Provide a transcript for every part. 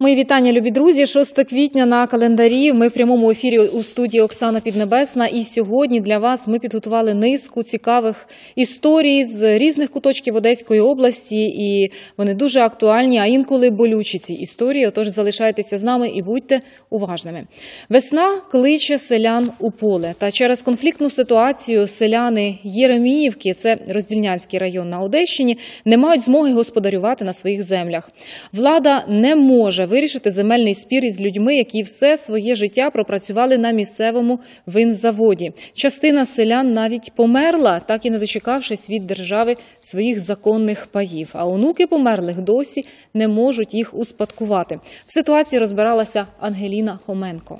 Мої вітання, любі друзі. 6 квітня на календарі. Ми в прямому ефірі у студії Оксана Піднебесна. І сьогодні для вас ми підготували низку цікавих історій з різних куточків Одеської області. І вони дуже актуальні, а інколи болючі ці історії. Отож, залишайтеся з нами і будьте уважними. Весна кличе селян у поле. Та через конфліктну ситуацію селяни Єреміївки, це Роздільнянський район на Одещині, не мають змоги господарювати на своїх землях. Влада не може вирішити земельний спір із людьми, які все своє життя пропрацювали на місцевому винзаводі. Частина селян навіть померла, так і не дочекавшись від держави своїх законних паїв. А онуки померлих досі не можуть їх успадкувати. В ситуації розбиралася Ангеліна Хоменко.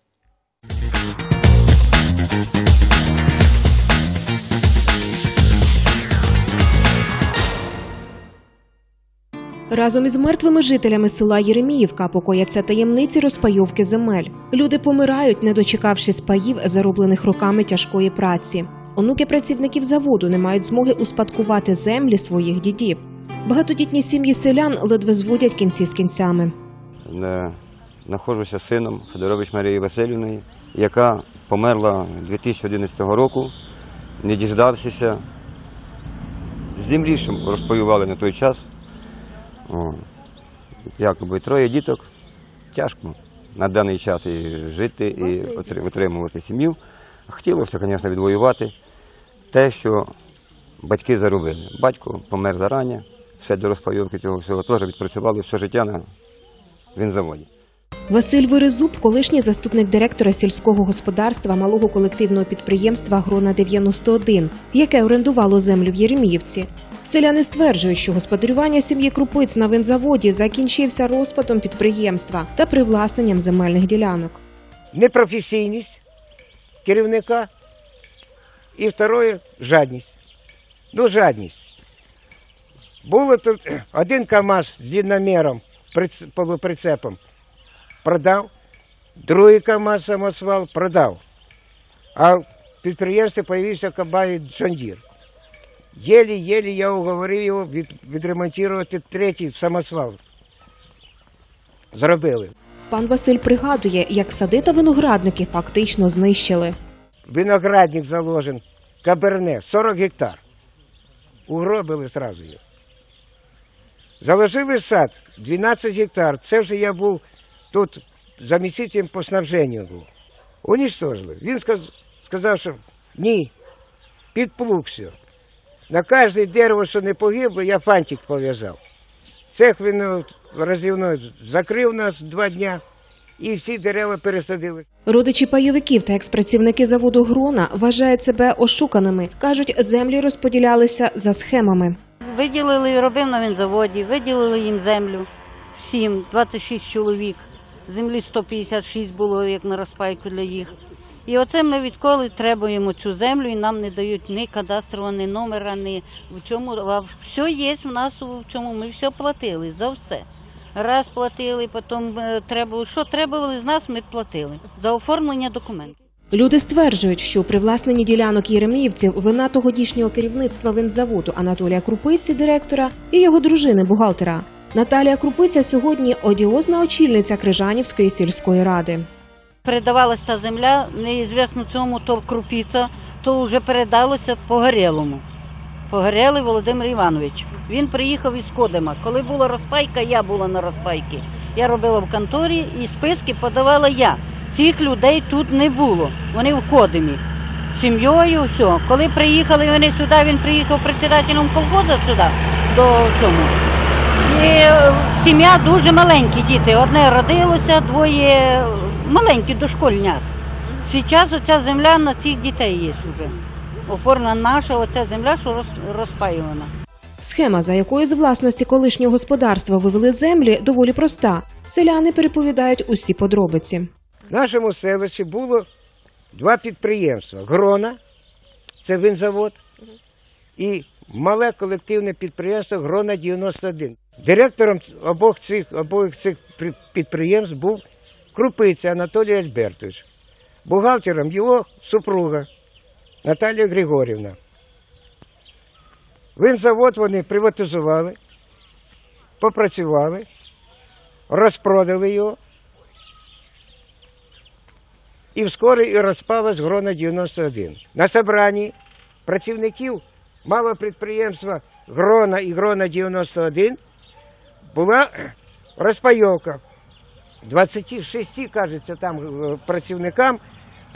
Разом із мертвими жителями села Єреміївка покояться таємниці розпайовки земель. Люди помирають, не дочекавшись паїв, зароблених роками тяжкої праці. Онуки працівників заводу не мають змоги успадкувати землі своїх дідів. Багатодітні сім'ї селян ледве зводять кінці з кінцями. Знаходжуся з сином Федорович Марії Васильівної, яка померла 2011 року, не діждавшися. Землі що розпаювали на той час. Якоби 3 діток, тяжко на даний час і жити, і отримувати сім'ю. Хотілося, звісно, відвоювати те, що батьки заробили. Батько помер зарані, ще до розпайовки цього всього теж відпрацювали все життя на винзаводі. Василь Верезуб – колишній заступник директора сільського господарства малого колективного підприємства «Грона-91», яке орендувало землю в Єреміївці. Селяни стверджують, що господарювання сім'ї Крупиць на винзаводі закінчився розпадом підприємства та привласненням земельних ділянок. Непрофесійність керівника і второе – жадність. Жадність. Було тут один КАМАЗ з длинномером, полуприцепом. Продав, другий КАМАЗ самосвал продав. А в підприємстві з'явився комбайн «Джондір». Єлі-єлі я уговорив його відремонтувати 3-й самосвал. Зробили. Пан Василь пригадує, як сади та виноградники фактично знищили. Виноградник заложен, каберне, 40 гектар. Угробили одразу його. Заложили сад, 12 гектар. Це вже я був тут замістителем по снабженню був. Уничтожили. Він сказав, що ні, під плуг все. На кожне дерево, що не погибло, я фантик пов'язав. Цех він розрівний закрив нас 2 дня і всі дерева пересадили. Родичі пайовиків та експрацівники заводу «Грона» вважають себе ошуканими. Кажуть, землі розподілялися за схемами. Виділили, робив на винзаводі, виділили їм землю всім, 26 чоловік. Землі 156 було, як на розпайку для їх. І оце ми відколи требуємо цю землю, і нам не дають ні кадастрового, ні номера, ні в цьому. А все є в нас у цьому, ми все платили, за все. Раз платили, потім що требували з нас, ми платили. За оформлення документів. Люди стверджують, що у привласненні ділянок єреміївців вина тодішнього керівництва винзаводу Анатолія Крупиці, директора, і його дружини, бухгалтера. Наталія Крупиця сьогодні одіозна очільниця Крижанівської сільської ради. Передавалася та земля, неізвісно цьому, то Крупиця, то вже передалося Погорєлому. Погорєлий Володимир Іванович. Він приїхав із Кодима. Коли була розпайка, я була на розпайці. Я робила в конторі і списки подавала я. Цих людей тут не було. Вони в Кодимі. З сім'єю, все. Коли приїхали вони сюди, він приїхав председателем колхозу сюди, до цього. І сім'я дуже маленькі діти. Одне родилося, 2 маленькі дошкольнят. Зараз оця земля на цих дітей є вже. Оформлена наша оця земля, що розпаювана. Схема, за якою з власності колишнього господарства вивели землі, доволі проста. Селяни переповідають усі подробиці. В нашому селищі було 2 підприємства. «Грона» – це винзавод, і мале колективне підприємство «Грона-91». Директором обох цих підприємств був Крупиця Анатолій Альбертович. Бухгалтером його супруга Наталія Григорівна. Винзавод вони приватизували, попрацювали, розпродали його. І вскоре і розпалась Грона 91. На собранні працівників малого підприємства Грона і Грона 91 була розпайовка. 26, кажеться, там працівникам по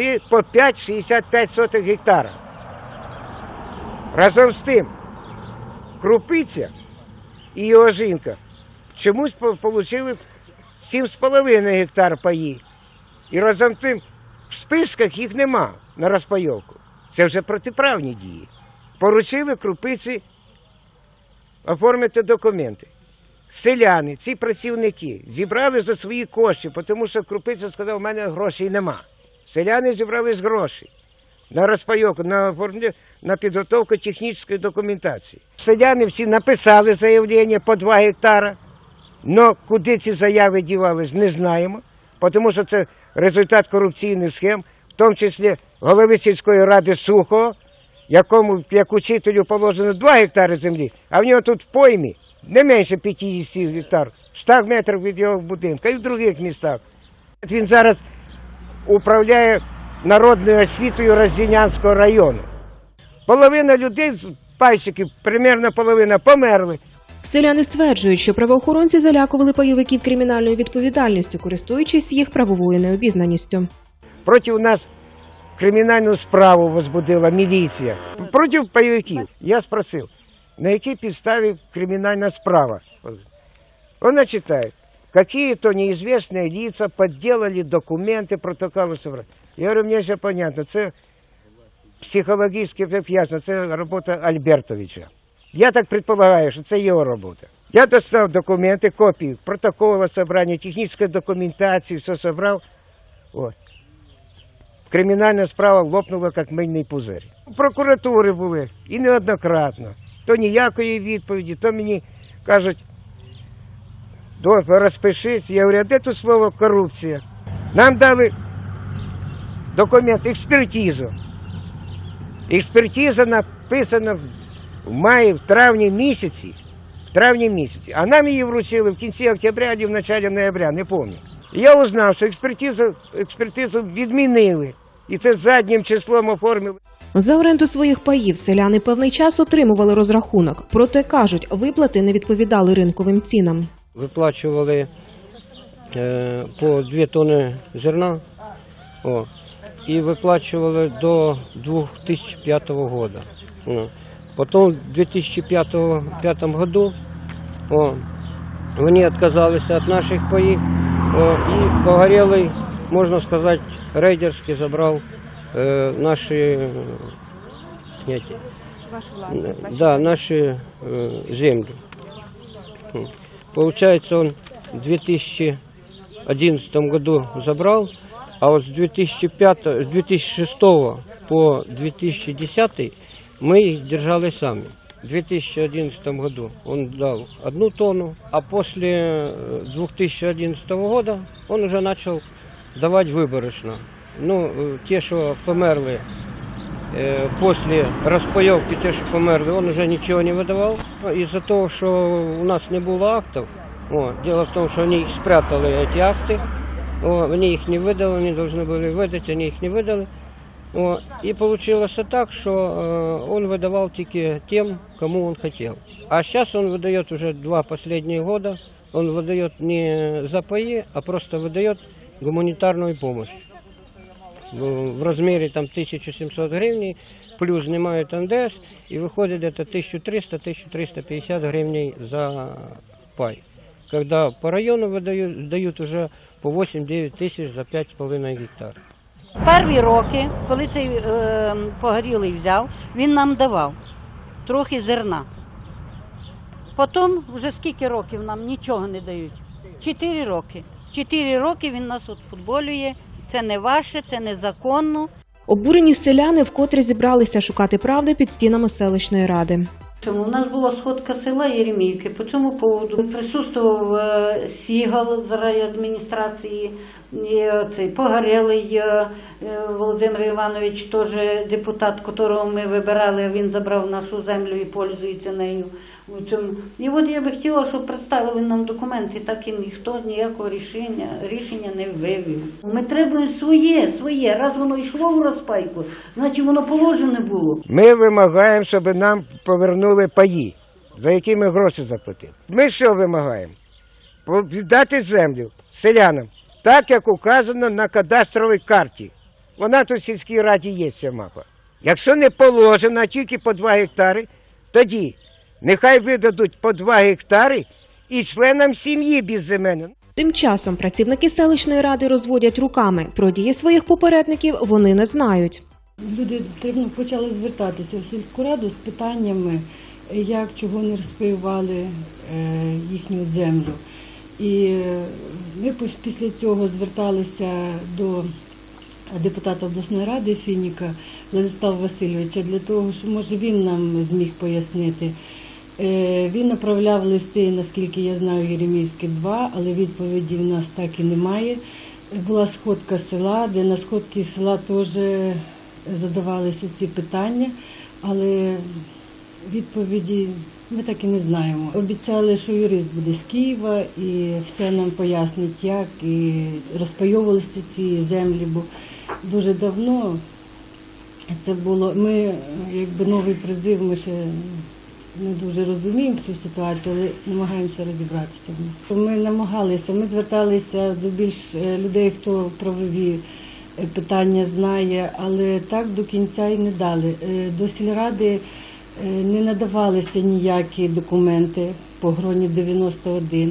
5,65 гектара. Разом з тим, Крупиця і його жінка чомусь отримали 7,5 гектар паї. І разом з тим в списках їх нема на розпайовку. Це вже протиправні дії. Поручили Крупиці оформити документи. Селяни, ці працівники зібрали за свої кошти, тому що Крупиця сказав, у мене грошей нема. Селяни зібрали з грошей на розпайовку, на підготовку технічної документації. Селяни всі написали заявлення по 2 гектара, але куди ці заяви дівались, не знаємо, тому що це результат корупційних схем, в тому числі голови сільської ради Сухого, якому, як учителю, положено 2 гектари землі, а в нього тут в поймі не менше 50 гектар, 100 метрів від його будинку, і в інших містах. Він зараз управляє народною освітою Роздільнянського району. Половина людей, пайщиків, примерно половина, померли. Селяни стверджують, що правоохоронці залякували пайовиків кримінальною відповідальністю, користуючись їх правовою необізнаністю. Проти нас кримінальну справу возбудила міліція. Проти пайовиків. Я спросив, на якій підставі кримінальна справа? Вона читає, какие-то неизвестные лица подделали документы, протоколи собрали. Я говорю, мені все понятно, це психологічно ясно, це робота Альбертовича. Я так предполагаю, що це його робота. Я достав документи, копії протоколу собрання, технічної документації, все собрав. От. Кримінальна справа лопнула, як мильний пузир. Прокуратури були, і неоднократно. То ніякої відповіді, то мені кажуть, розпишись. Я говорю, а де тут слово корупція? Нам дали документ, експертизу. Експертиза написана в травні місяці, а нам її вручили в кінці октября або в початку ноября, не пам'ятаю. Я узнав, що експертизу відмінили, і це заднім числом оформили. За оренду своїх паїв селяни певний час отримували розрахунок, проте, кажуть, виплати не відповідали ринковим цінам. Виплачували по 2 тонни зерна і виплачували до 2005 року. Потім в 2005 году вони відказалися від наших паїв і Погорелий, можна сказати, рейдерськи забрав наші землі. Получается, он в 2011 году забрал, а вот с 2006 по 2010 мы их держали сами. В 2011 году он дал 1 тонну, а после 2011 года он уже начал давать выборочно. Ну, те, что померли после распаевки, те, что померли, он уже ничего не выдавал. Из-за того, что у нас не было актов, дело в том, что они их спрятали, эти акты, они их не выдали, они должны были выдать, они их не выдали. И получилось так, что он выдавал только тем, кому он хотел. А сейчас он выдает уже 2 последние года, он выдает не за паи, а просто выдает гуманитарную помощь. В размере там 1700 гривен, плюс снимают НДС, и выходит это 1300-1350 гривен за пай. Когда по району дают уже по 8-9 тысяч за 5,5 гектар. Перві роки, коли цей Погорілий взяв, він нам давав трохи зерна. Потім, вже скільки років нам нічого не дають? 4 роки. 4 роки він нас футболює. Це не ваше, це незаконно. Обурені селяни вкотре зібралися шукати правди під стінами селищної ради. У нас була сходка села Єреміївки по цьому поводу. Присутствував Сігал з райадміністрації, цей Погорелий Володимир Іванович, теж депутат, якого ми вибирали, а він забрав нашу землю і пользується нею. у цьому. І от я би хотіла, щоб представили нам документи, так і ніхто ніякого рішення не вивів. Ми требуємо своє. Раз воно йшло в розпайку, значить воно положене було. Ми вимагаємо, щоб нам повернули паї, за які ми гроші заплатили. Ми що вимагаємо? Віддати землю селянам, так як указано на кадастровій карті. Вона тут в сільській раді є, ця мапа. Якщо не положено, а тільки по 2 гектари, тоді нехай видадуть по 2 гектари і членам сім'ї безземельно. Тим часом працівники селищної ради розводять руками. Про дії своїх попередників вони не знають. Люди почали звертатися в сільську раду з питаннями, як, чого не розпаювали їхню землю. І ми після цього зверталися до депутата обласної ради Фініка Владислава Васильовича для того, що, може, він нам зміг пояснити. Він направляв листи, наскільки я знаю, Єреміївське 2, але відповіді в нас так і немає. Була сходка села, де на сходці села теж задавалися ці питання, але відповіді ми так і не знаємо. Обіцяли, що юрист буде з Києва і все нам пояснить, як, і розпайовувалися ці землі, бо дуже давно це було. Ми, якби новий призив, ми ще не дуже розуміємо всю ситуацію, але намагаємося розібратися. Ми намагалися, ми зверталися до більш людей, хто правові питання знає, але так до кінця і не дали. До сільради не надавалися ніякі документи по гроні 91.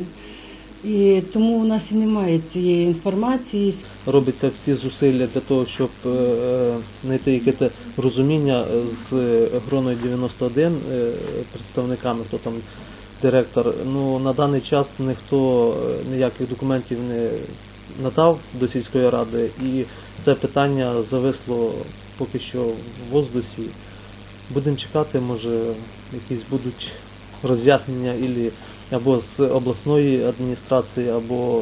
І тому у нас і немає цієї інформації. Робиться всі зусилля для того, щоб знайти якесь розуміння з гроною 91 представниками, хто там директор. Ну, на даний час ніхто ніяких документів не надав до сільської ради, і це питання зависло поки що в воздусі. Будемо чекати, може якісь будуть роз'яснення або з обласної адміністрації, або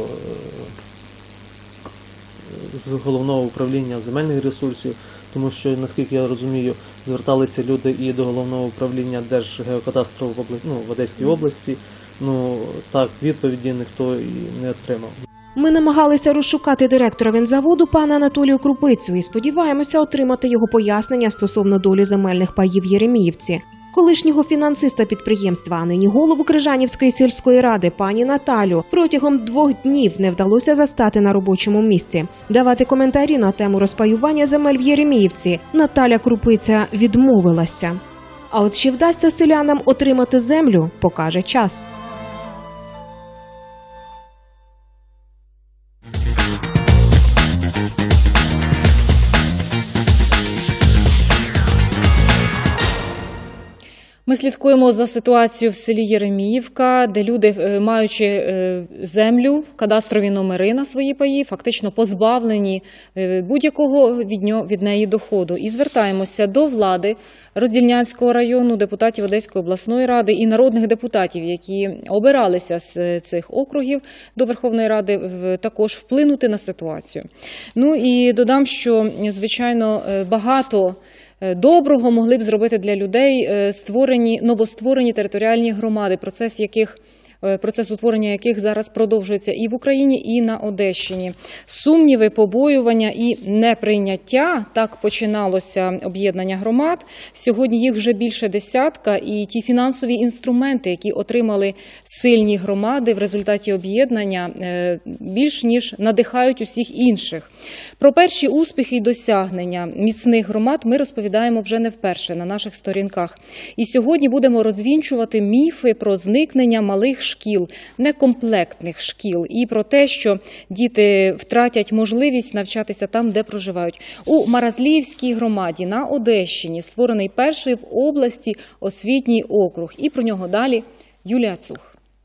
з головного управління земельних ресурсів, тому що, наскільки я розумію, зверталися люди і до головного управління Держгеокадастру в Одеській області. Ну, так, відповіді ніхто і не отримав. Ми намагалися розшукати директора винзаводу пана Анатолію Крупицю і сподіваємося отримати його пояснення стосовно долі земельних паїв в Єреміївці. Колишнього фінансиста підприємства, а нині голову Крижанівської сільської ради пані Наталю протягом 2 днів не вдалося застати на робочому місці. Давати коментарі на тему розпаювання земель в Єреміївці Наталя Крупиця відмовилася. А от чи вдасться селянам отримати землю, покаже час. Ми слідкуємо за ситуацією в селі Єреміївка, де люди, маючи землю, кадастрові номери на свої паї, фактично позбавлені будь-якого від неї доходу. І звертаємося до влади Роздільнянського району, депутатів Одеської обласної ради і народних депутатів, які обиралися з цих округів до Верховної Ради, також вплинути на ситуацію. Ну і додам, що, звичайно, багато доброго могли б зробити для людей новостворені територіальні громади, процес утворення яких зараз продовжується і в Україні, і на Одещині. Сумніви, побоювання і неприйняття, так починалося об'єднання громад. Сьогодні їх вже більше десятка, і ті фінансові інструменти, які отримали сильні громади в результаті об'єднання, більш ніж надихають усіх інших. Про перші успіхи і досягнення міцних громад ми розповідаємо вже не вперше на наших сторінках. І сьогодні будемо розвінчувати міфи про зникнення малих шкіл, некомплектних шкіл, і про те, що діти втратять можливість навчатися там, де проживають. У Маразліївській громаді на Одещині створений перший в області освітній округ. І про нього далі Юлія Цух.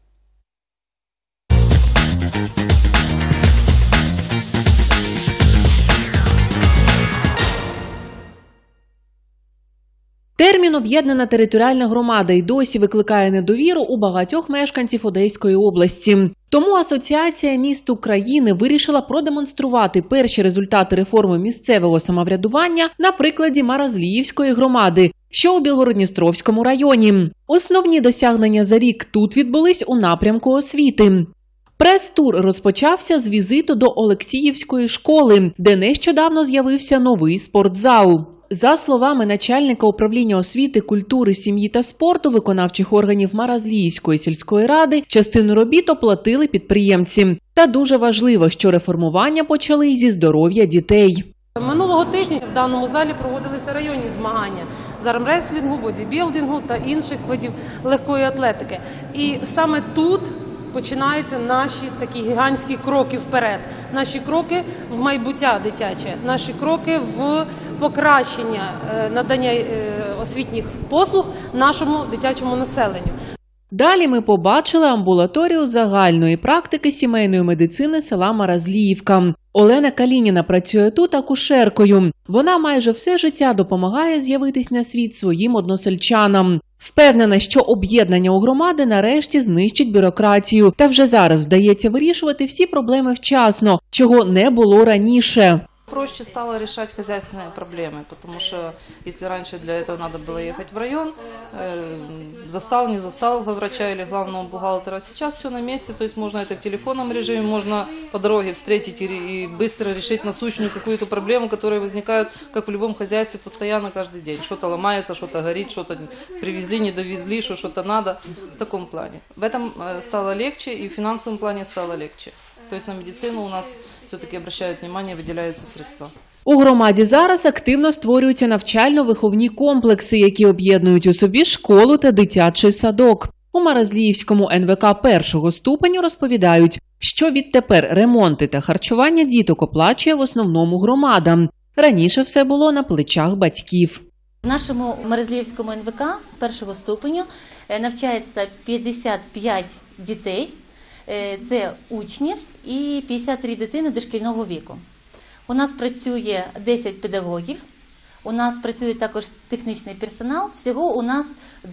Термін «об'єднана територіальна громада» й досі викликає недовіру у багатьох мешканців Одеської області. Тому Асоціація міст України вирішила продемонструвати перші результати реформи місцевого самоврядування на прикладі Маразліївської громади, що у Білгород-Дністровському районі. Основні досягнення за рік тут відбулись у напрямку освіти. Прес-тур розпочався з візиту до Олексіївської школи, де нещодавно з'явився новий спортзал. За словами начальника управління освіти, культури, сім'ї та спорту виконавчих органів Маразліївської сільської ради, частину робіт оплатили підприємці. Та дуже важливо, що реформування почали зі здоров'я дітей. Минулого тижня в даному залі проводилися районні змагання з армреслінгу, бодібілдингу та інших видів легкої атлетики. І саме тут починаються наші такі гігантські кроки вперед, наші кроки в майбуття дитяче, наші кроки в покращення надання освітніх послуг нашому дитячому населенню. Далі ми побачили амбулаторію загальної практики сімейної медицини села Маразліївка. Олена Калініна працює тут акушеркою. Вона майже все життя допомагає з'явитись на світ своїм односельчанам. Впевнена, що об'єднання у громади нарешті знищить бюрократію. Та вже зараз вдається вирішувати всі проблеми вчасно, чого не було раніше. Проще стало решать хозяйственные проблемы, потому что если раньше для этого надо было ехать в район, застал, не застал врача или главного бухгалтера, сейчас все на месте, то есть можно это в телефонном режиме, можно по дороге встретить и быстро решить насущную какую-то проблему, которая возникает, как в любом хозяйстве, постоянно каждый день. Что-то ломается, что-то горит, что-то привезли, не довезли, что-то надо, в таком плане. В этом стало легче и в финансовом плане стало легче. То есть на медицину у нас все-таки обращают внимание, выделяются средства. У громаді зараз активно створюються навчально-виховні комплекси, які об'єднують у собі школу та дитячий садок. У Маразліївському НВК першого ступеню розповідають, що відтепер ремонти та харчування діток оплачує в основному громада. Раніше все було на плечах батьків. В нашому Маразліївському НВК першого ступеню навчається 55 дітей. Це учнів і 53 дитини дошкільного віку. У нас працює 10 педагогів, у нас працює також технічний персонал. Всього у нас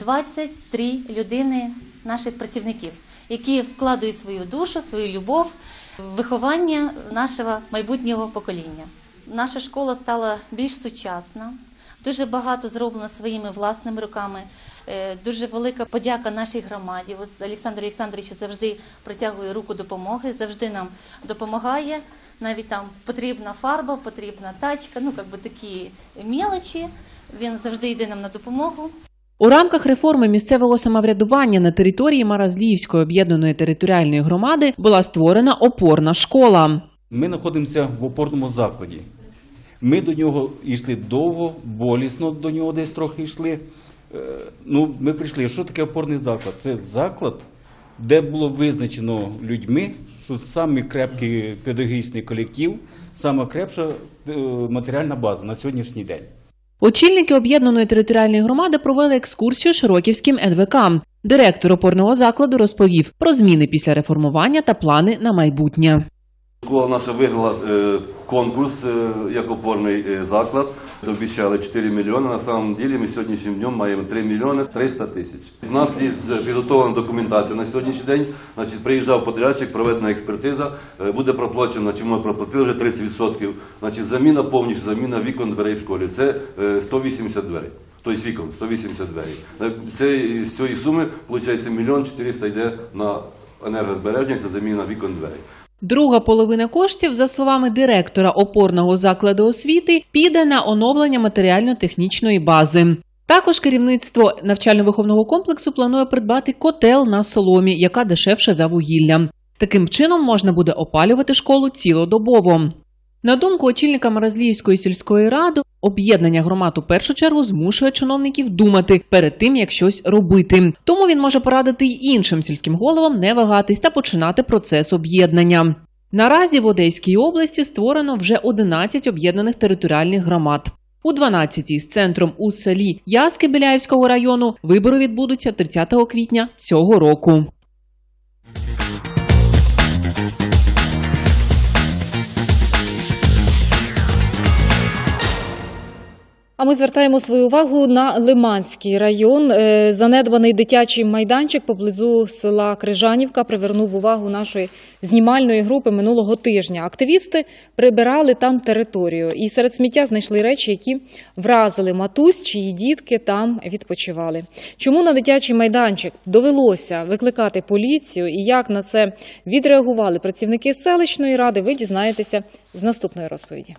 23 людини наших працівників, які вкладають свою душу, свою любов в виховання нашого майбутнього покоління. Наша школа стала більш сучасна, дуже багато зроблено своїми власними руками. Дуже велика подяка нашій громаді. От Олександр Олександрович завжди протягує руку допомоги, завжди нам допомагає. Навіть там потрібна фарба, потрібна тачка, такі мелочі. Він завжди йде нам на допомогу. У рамках реформи місцевого самоврядування на території Маразліївської об'єднаної територіальної громади була створена опорна школа. Ми знаходимося в опорному закладі. Ми до нього йшли довго, болісно до нього десь трохи йшли. Ми прийшли. Що таке опорний заклад? Це заклад, де було визначено людьми, що самий крепкий педагогічний колектив, сама крепша матеріальна база на сьогоднішній день. Очільники об'єднаної територіальної громади провели екскурсію Широківським НВК. Директор опорного закладу розповів про зміни після реформування та плани на майбутнє. Школа наша виграла конкурс як опорний заклад. Обіцяли 4 мільйони, на самом деле ми сьогоднішнім днем маємо 3 мільйони 300 тисяч. У нас є підготовлена документація на сьогоднішній день, приїжджав подрядчик, проведена експертиза, буде проплачено, чи ми проплатили вже 30%, заміна повністю, заміна вікон дверей в школі, це 180 дверей. Тобто вікон, 180 дверей. З цієї суми, виходить, 1 мільйон 400 йде на енергозбереження, це заміна вікон дверей. Друга половина коштів, за словами директора опорного закладу освіти, піде на оновлення матеріально-технічної бази. Також керівництво навчально-виховного комплексу планує придбати котел на соломі, яка дешевше за вугілля. Таким чином можна буде опалювати школу цілодобово. На думку очільника Маразліївської сільської ради, об'єднання громад у першу чергу змушує чиновників думати перед тим, як щось робити. Тому він може порадити й іншим сільським головам не вагатись та починати процес об'єднання. Наразі в Одеській області створено вже 11 об'єднаних територіальних громад. У 12-й з центром у селі Яски Біляївського району вибори відбудуться 30 квітня цього року. А ми звертаємо свою увагу на Лиманський район. Занедбаний дитячий майданчик поблизу села Крижанівка привернув увагу нашої знімальної групи минулого тижня. Активісти прибирали там територію і серед сміття знайшли речі, які вразили матусь, чиї дітки там відпочивали. Чому на дитячий майданчик довелося викликати поліцію і як на це відреагували працівники селищної ради, ви дізнаєтеся з наступної розповіді.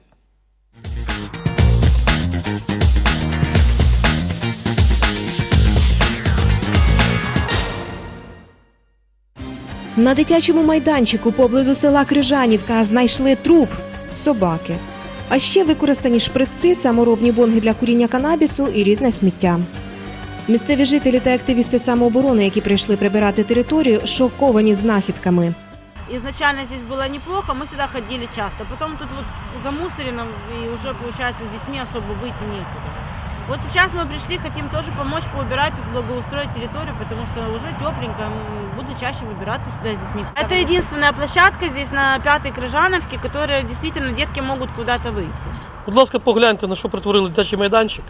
На дитячому майданчику поблизу села Крижанівка знайшли труп собаки. А ще використані шприци, саморобні бонги для куріння канабісу і різне сміття. Місцеві жителі та активісти самооборони, які прийшли прибирати територію, шоковані знахідками. Изначально здесь было неплохо, мы сюда ходили часто. Потом тут вот замусорено, и уже, получается, с детьми особо выйти некуда. Вот сейчас мы пришли, хотим тоже помочь поубирать, тут благоустроить территорию, потому что уже тепленько, буду чаще выбираться сюда с детьми. Это единственная площадка здесь на 5-й Крижановке, которая действительно детки могут куда-то выйти. Будь ласка, погляньте, на що перетворили дитячий майданчик.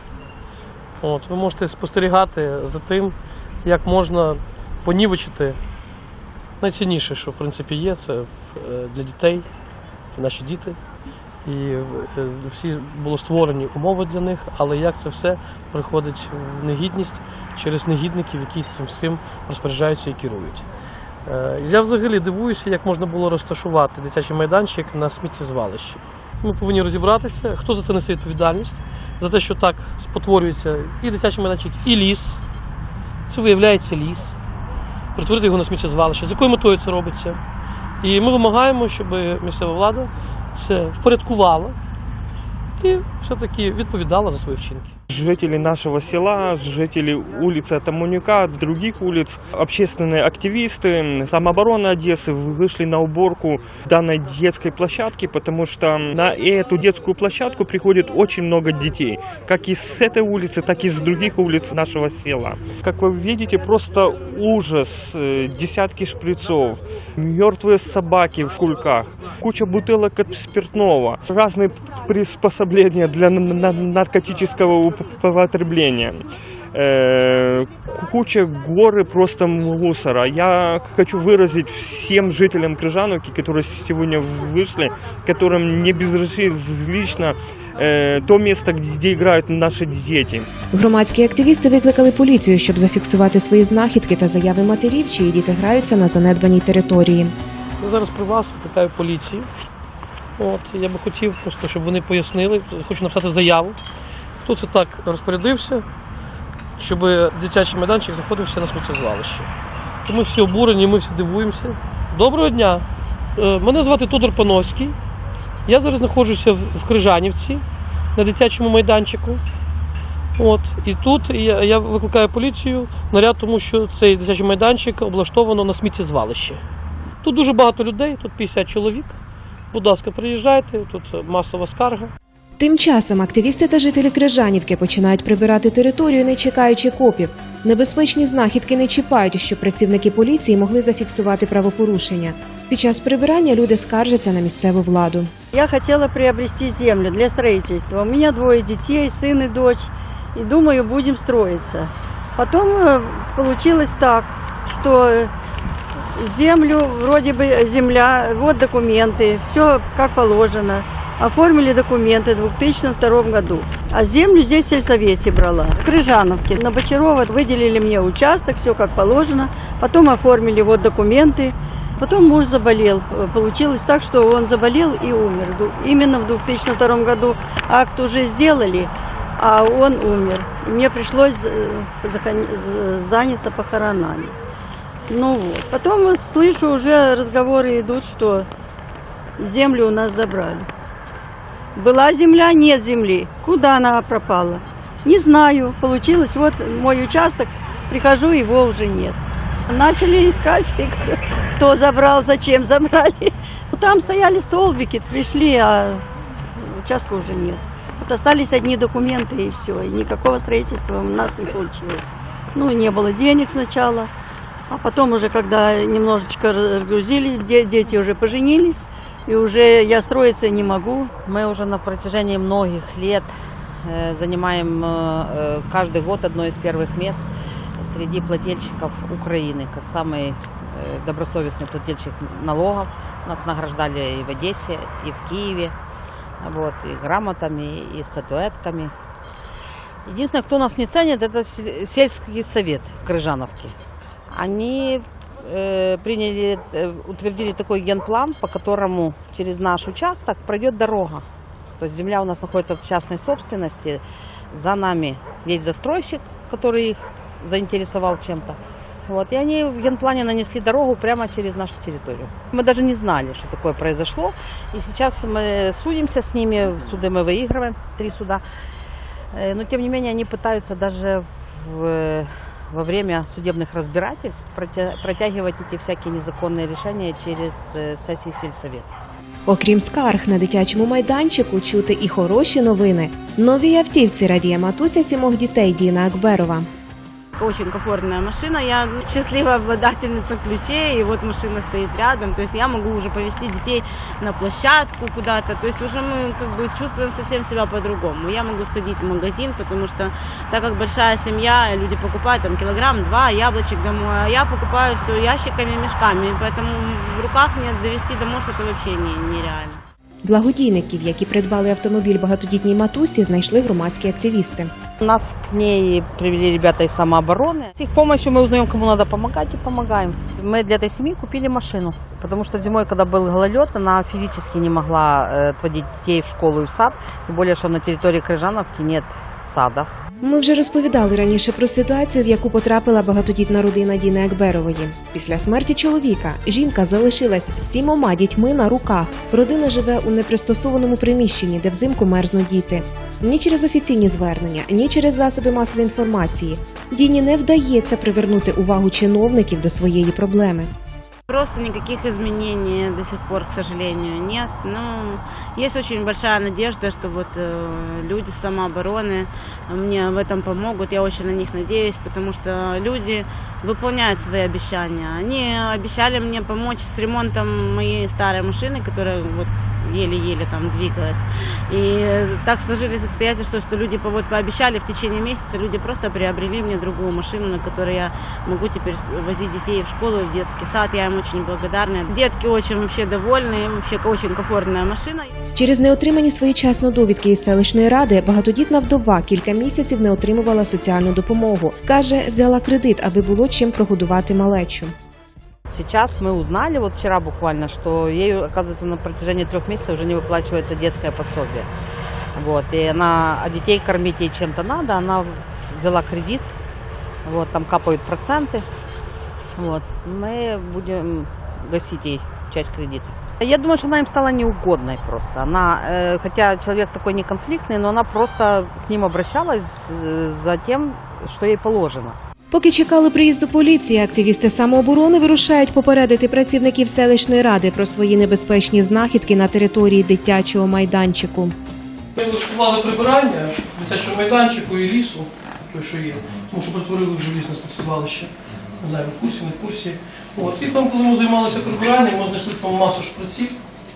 Ви можете спостерігати за тим, як можна понівечити найцінніше, що в принципі є, це для дітей, це наші діти. І всі були створені умови для них, але як це все приходить в негідність через негідників, які цим всім розпоряджаються і керують. Я взагалі дивуюся, як можна було розташувати дитячий майданчик на сміттєзвалищі. Ми повинні розібратися, хто за це несе відповідальність, за те, що так спотворюється і дитячий майданчик, і ліс. Це виявляється ліс. Перетворити його на сміттєзвалище. З якою метою це робиться? І ми вимагаємо, щоб місцева влада все впорядкувала и все-таки відповідала за свои вчинки. Жители нашего села, жители улицы Атаманюка, других улиц, общественные активисты, самооборона Одессы вышли на уборку данной детской площадки, потому что на эту детскую площадку приходит очень много детей, как из этой улицы, так и из других улиц нашего села. Как вы видите, просто ужас, десятки шприцов, мертвые собаки в кульках, куча бутылок от спиртного, разные приспособления для наркотического употребления. Куча горы просто мусора. Я хочу выразить всем жителям Крижановки, которые сегодня вышли, которым не безразлично то місце, де грають наші діти. Громадські активісти викликали поліцію, щоб зафіксувати свої знахідки та заяви матерів, чиї діти граються на занедбаній території. Я зараз при вас викликаю поліцію. Я би хотів просто, щоб вони пояснили, хочу написати заяву, хто це так розпорядився, щоб дитячий майданчик знаходився на сміттєзвалищі. Ми всі обурені, ми всі дивуємося. Доброго дня! Мене звати Тодор Пановський. Я зараз знаходжуся в Крижанівці на дитячому майданчику. І тут я викликаю поліцію, наряд, тому що цей дитячий майданчик облаштовано на сміттєзвалищі. Тут дуже багато людей, тут 50 чоловік. Будь ласка, приїжджайте, тут масова скарга. Тим часом активісти та жителі Крижанівки починають прибирати територію, не чекаючи копів. Небезпечні знахідки не чіпають, щоб працівники поліції могли зафіксувати правопорушення. Під час прибирання люди скаржаться на місцеву владу. Я хотела приобрести землю для строительства. У меня 2 детей, сын и дочь. И думаю, будем строиться. Потом получилось так, что землю, вроде бы земля, вот документы, все как положено. Оформили документы в 2002 году. А землю здесь в сельсовете брала. В Крижановке. На Бочарова выделили мне участок, все как положено. Потом оформили вот документы. Потом муж заболел. Получилось так, что он заболел и умер. Именно в 2002 году акт уже сделали, а он умер. И мне пришлось заняться похоронами. Потом слышу, уже разговоры идут, что землю у нас забрали. Была земля, нет земли. Куда она пропала? Не знаю. Получилось, вот мой участок, прихожу, его уже нет. Начали искать, кто забрал, зачем забрали. Там стояли столбики, пришли, а участка уже нет. Остались одни документы и все. И никакого строительства у нас не получилось. Не было денег сначала. А потом уже, когда немножечко разгрузились, дети уже поженились, и уже я строиться не могу. Мы уже на протяжении многих лет занимаем каждый год одно из первых мест среди плательщиков Украины, как самый добросовестный плательщик налогов. Нас награждали и в Одессе, и в Киеве, вот, и грамотами, и статуэтками. Единственное, кто нас не ценит, это сельский совет в Крыжановке. Они утвердили такой генплан, по которому через наш участок пройдет дорога. То есть земля у нас находится в частной собственности, за нами есть застройщик, который их заинтересовал чем-то. Вот, и они в генплане нанесли дорогу прямо через нашу территорию. Мы даже не знали, что такое произошло. И сейчас мы судимся с ними, суды мы выигрываем, 3 суда. Но тем не менее они пытаются даже во время судебных разбирательств протягивать эти всякие незаконные решения через сессии сельсовета. Окрім скарг на дитячому майданчику, чути і хороші новини. Новій автівці радіє матуся 7 дітей Діна Акберова. Очень комфортная машина, я счастливая обладательница ключей, и вот машина стоит рядом, то есть я могу уже повезти детей на площадку куда-то, то есть уже мы как бы чувствуем совсем себя по-другому. Я могу сходить в магазин, потому что так как большая семья, люди покупают там 1-2 килограмма яблочек домой, а я покупаю все ящиками, мешками, поэтому в руках мне довести домой что-то вообще нереально. Благодійників, які придбали автомобіль багатодітній матусі, знайшли громадські активісти. Нас к ней привели ребята из самообороны. С их помощью мы узнаем, кому надо помогать, и помогаем. Мы для этой семьи купили машину, потому что зимой, когда был гололед, она физически не могла отводить детей в школу и в сад, тем более, что на территории Крыжановки нет сада. Ми вже розповідали раніше про ситуацію, в яку потрапила багатодітна родина Діни Акберової. Після смерті чоловіка жінка залишилась з 7 дітьми на руках. Родина живе у непристосованому приміщенні, де взимку мерзнуть діти. Ні через офіційні звернення, ні через засоби масової інформації Діні не вдається привернути увагу чиновників до своєї проблеми. Просто никаких изменений до сих пор, к сожалению, нет. Но есть очень большая надежда, что вот люди с самообороны мне в этом помогут. Я очень на них надеюсь, потому что люди выполняют свои обещания. Они обещали мне помочь с ремонтом моей старой машины, которая вот еле-еле там двигалась. И так сложились обстоятельства, что люди вот пообещали в течение месяца, люди просто приобрели мне другую машину, на которой я могу теперь возить детей в школу, в детский сад. Я им очень благодарна. Детки очень вообще довольны, вообще очень комфортная машина. Через неотримані своєчасно довідки із селищної ради багатодітна вдова кілька місяців не отримувала соціальну допомогу. Каже, взяла кредит, аби було чим прогодувати малечу. Сейчас мы узнали, вот вчера буквально, что ей, оказывается, на протяжении 3 месяцев уже не выплачивается детское пособие. Вот, и а детей кормить ей чем-то надо, она взяла кредит, вот, там капают проценты, вот, мы будем гасить ей часть кредита. Я думаю, что она им стала неугодной просто. Она, хотя человек такой не конфликтный, но она просто к ним обращалась за тем, что ей положено. Поки чекали приїзду поліції, активісти самооборони вирушають попередити працівників селищної ради про свої небезпечні знахідки на території дитячого майданчику. Ми влаштували прибирання дитячого майданчику і лісу, той, що є, тому що перетворили вже ліс на сміттєзвалище. Не знаю, в курсі, не в курсі. От. І там, коли ми займалися прибиранням, ми знайшли там масу шприців,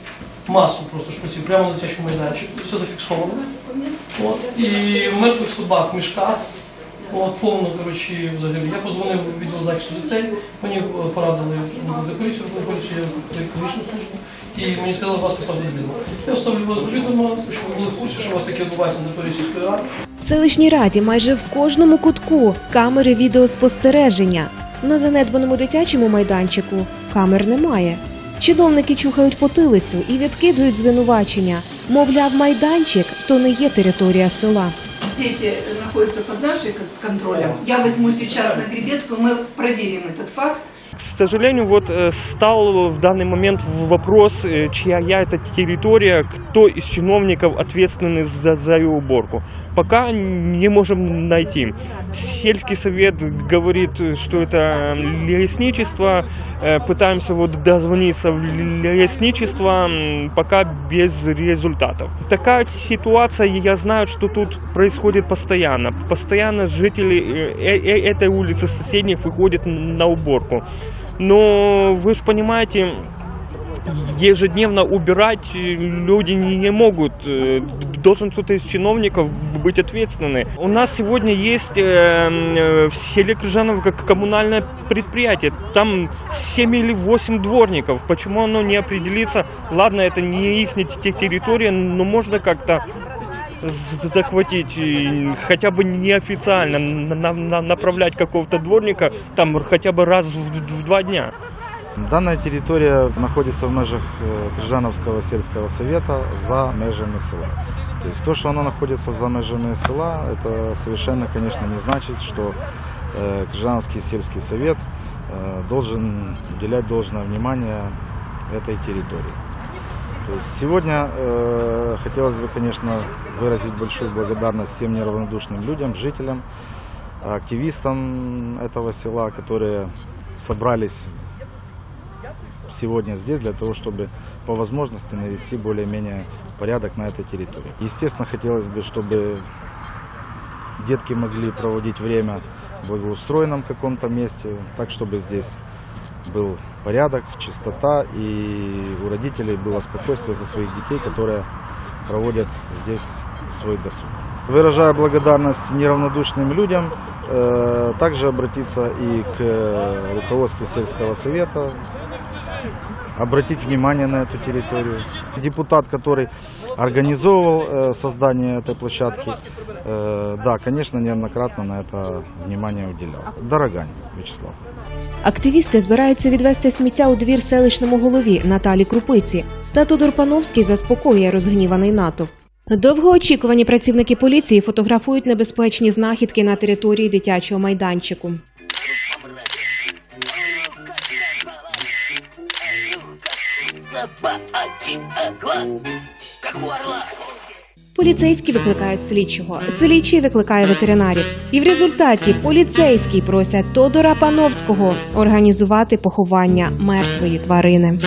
прямо на дитячому майданчику. Все зафіксовано. От. І мертвих собак в мішках. Повно, взагалі. Я подзвонив в відділ захисту дітей, мені порадили до поліції, я екологічну службу, і мені сказали, вас поставте відео. Я ставлю вас до відома, що ви були в курсі, що у вас таке відбувається на території сільської ради. В селищній раді майже в кожному кутку камери відеоспостереження. На занедбаному дитячому майданчику камер немає. Чиновники чухають потилицю і відкидують звинувачення. Мовляв, майданчик – то не є територія села. Дети находятся под нашим контролем. Я возьму сейчас на Гребецкую, мы проверим этот факт. К сожалению, вот стал в данный момент вопрос, чья это территория, кто из чиновников ответственный за ее уборку. Пока не можем найти. Сельский совет говорит, что это лесничество. Пытаемся вот дозвониться в лесничество, пока без результатов. Такая ситуация, я знаю, что тут происходит постоянно. Постоянно жители этой улицы соседних выходят на уборку. Но вы же понимаете, ежедневно убирать люди не могут. Должен кто-то из чиновников быть ответственный. У нас сегодня есть в селе Крыжановка коммунальное предприятие. Там 7 или 8 дворников. Почему оно не определится? Ладно, это не их территория, но можно как-то захватить, хотя бы неофициально, направлять какого-то дворника там хотя бы раз в 2 дня. Данная территория находится в межах Крыжановского сельского совета за межами села. То есть то, что оно находится за межами села, это совершенно, конечно, не значит, что Крыжановский сельский совет должен уделять должное внимание этой территории. То есть сегодня хотелось бы, конечно, выразить большую благодарность всем неравнодушным людям, жителям, активистам этого села, которые собрались сегодня здесь для того, чтобы по возможности навести более-менее порядок на этой территории. Естественно, хотелось бы, чтобы детки могли проводить время в благоустроенном каком-то месте, так, чтобы здесь был порядок, чистота, и у родителей было спокойствие за своих детей, которые проводят здесь свой досуг. Выражая благодарность неравнодушным людям, также обратиться и к руководству сельского совета, обратить внимание на эту территорию. Депутат, который организовывал создание этой площадки, да, конечно, неоднократно на это внимание уделял. Дорогань, Вячеслав. Активісти збираються відвести сміття у двір селищному голові Наталі Крупиці. Та Тодор Пановський заспокоює розгніваний натовп. Довгоочікувані працівники поліції фотографують небезпечні знахідки на території дитячого майданчику. Поліцейські викликають слідчого, слідчий викликає ветеринарів. І в результаті поліцейські просять Тодора Пановського організувати поховання мертвої тварини.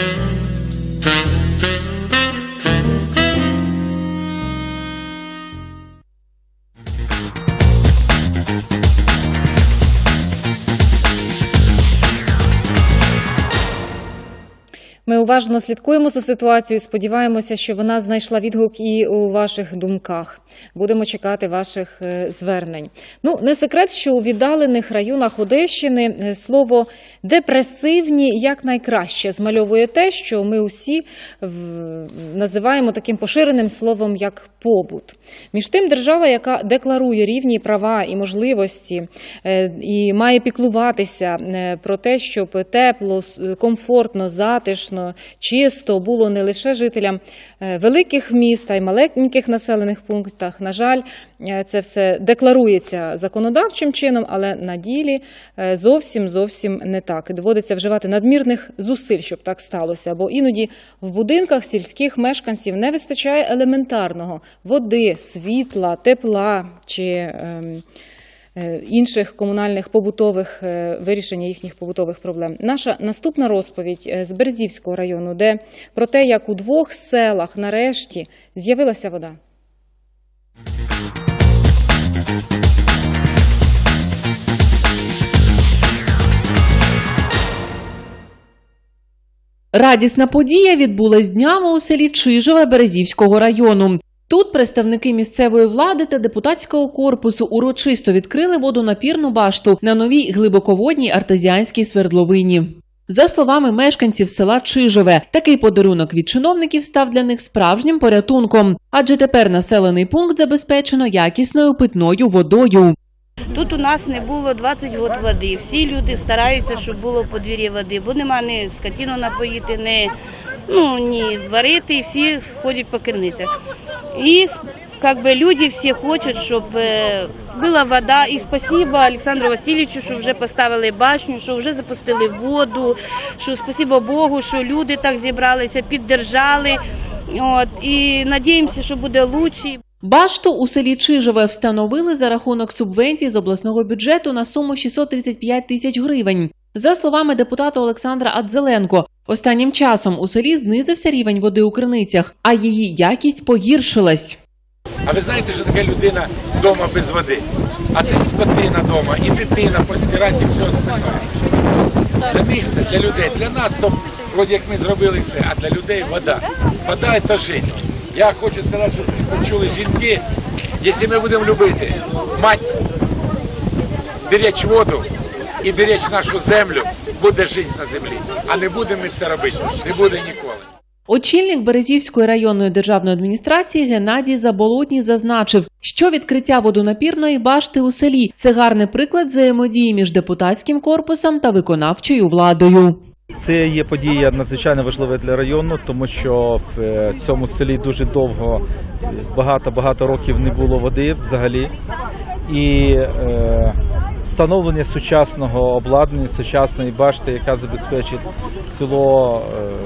Ми уважно слідкуємо за ситуацією, сподіваємося, що вона знайшла відгук і у ваших думках. Будемо чекати ваших звернень. Ну, не секрет, що у віддалених районах Одещини слово «депресивні» якнайкраще змальовує те, що ми усі називаємо таким поширеним словом, як побут. Між тим, держава, яка декларує рівні права і можливості і має піклуватися про те, щоб тепло, комфортно, затишно, чисто було не лише жителям великих міст, а й маленьких населених пунктах. На жаль, це все декларується законодавчим чином, але на ділі зовсім не так. І доводиться вживати надмірних зусиль, щоб так сталося. Бо іноді в будинках сільських мешканців не вистачає елементарного – води, світла, тепла чи інших комунальних побутових вирішення їхніх побутових проблем. Наша наступна розповідь з Березівського району, де про те, як у 2 селах нарешті з'явилася вода. Радісна подія відбулась днями у селі Чижове Березівського району. Тут представники місцевої влади та депутатського корпусу урочисто відкрили водонапірну башту на новій глибоководній артезіанській свердловині. За словами мешканців села Чижове, такий подарунок від чиновників став для них справжнім порятунком, адже тепер населений пункт забезпечено якісною питною водою. Тут у нас не було 20 років води. Всі люди стараються, щоб було по двір'ї води, бо нема ні скотину напоїти, ні варити, і всі ходять по керницях. І люди всі хочуть, щоб була вода. І спасибо Олександру Васильовичу, що вже поставили башню, що вже запустили воду, що спасибо Богу, що люди так зібралися, піддержали. І надіємося, що буде краще. Башту у селі Чижове встановили за рахунок субвенцій з обласного бюджету на суму 635 тисяч гривень. За словами депутата Олександра Адзеленко, останнім часом у селі знизився рівень води у криницях, а її якість погіршилась. А ви знаєте, що така людина вдома без води? А це скотина вдома, і дитина постирати, і все остальне. Для них це, для людей. Для нас то Вроді як ми зробили все, а для людей вода. Вода – це життя. Я хочу сказати, щоб почули жінки, якщо ми будемо любити мать, беречь воду і беречь нашу землю, буде життя на землі. А не будемо ми це робити, не буде ніколи. Очільник Березівської районної державної адміністрації Геннадій Заболотній зазначив, що відкриття водонапірної башти у селі – це гарний приклад взаємодії між депутатським корпусом та виконавчою владою. Це є подія надзвичайно важлива для району, тому що в цьому селі дуже довго, багато років не було води взагалі. І встановлення сучасного обладнання, сучасної башти, яка забезпечить село